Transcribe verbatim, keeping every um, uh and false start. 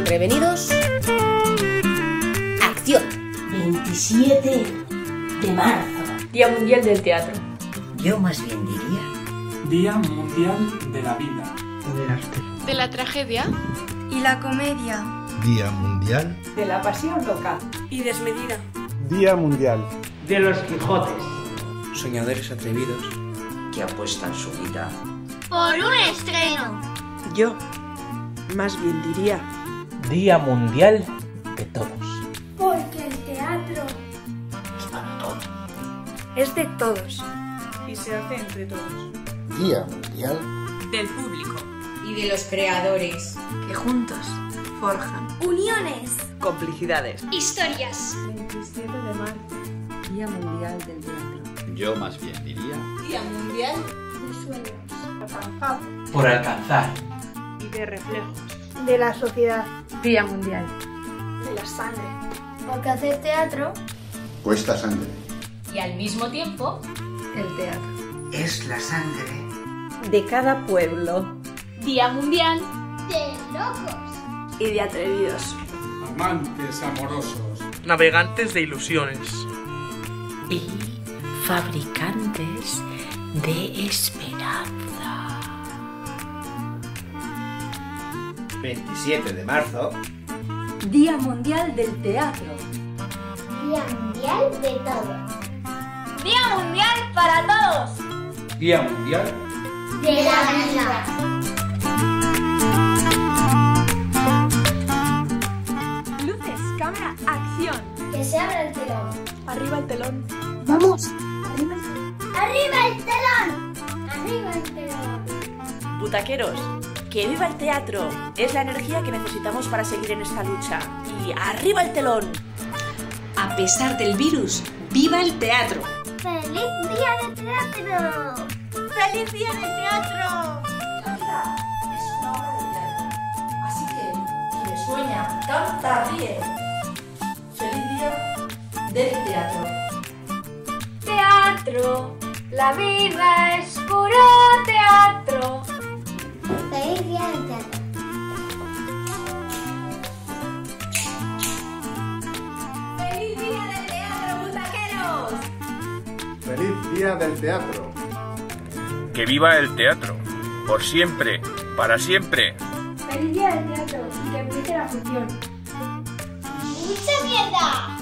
Prevenidos. Acción. veintisiete de marzo. Día Mundial del Teatro. Yo más bien diría... Día Mundial de la Vida. Del arte. De la tragedia. Y la comedia. Día Mundial de la pasión loca y desmedida. Día Mundial de los Quijotes. Soñadores atrevidos que apuestan su vida por un estreno. Yo más bien diría Día Mundial de todos. Porque el teatro es para todos. Es de todos y se hace entre todos. Día Mundial del público y de los creadores que juntos forjan uniones, complicidades, historias. veintisiete de marzo. Día Mundial del Teatro. Yo más bien diría Día Mundial de sueños. Alcanzado. Por alcanzar. Y de reflejos. De la sociedad. Día Mundial de la sangre. Porque hacer teatro cuesta sangre. Y al mismo tiempo, el teatro es la sangre de cada pueblo. Día Mundial de locos y de atrevidos. Amantes amorosos. Navegantes de ilusiones. Y fabricantes de esperanza. veintisiete de marzo. Día Mundial del Teatro. Día Mundial de todos. Día Mundial para todos. Día Mundial de la vida. Luces, cámara, acción. Que se abra el telón. Arriba el telón. Vamos. Arriba el telón. Arriba el telón. Arriba el telón. Butaqueros, que viva el teatro. Es la energía que necesitamos para seguir en esta lucha. Y arriba el telón. A pesar del virus, ¡viva el teatro! ¡Feliz Día del Teatro! ¡Feliz Día del Teatro! La vida es una obra de teatro. Así que, quien sueña, canta, ríe. ¡Feliz Día del Teatro! Teatro, la vida es puro teatro. ¡Feliz Día del Teatro! ¡Feliz Día del Teatro, butaqueros! ¡Feliz Día del Teatro! ¡Que viva el teatro! ¡Por siempre! ¡Para siempre! ¡Feliz Día del Teatro! Y que empiece la función. ¡Mucha mierda!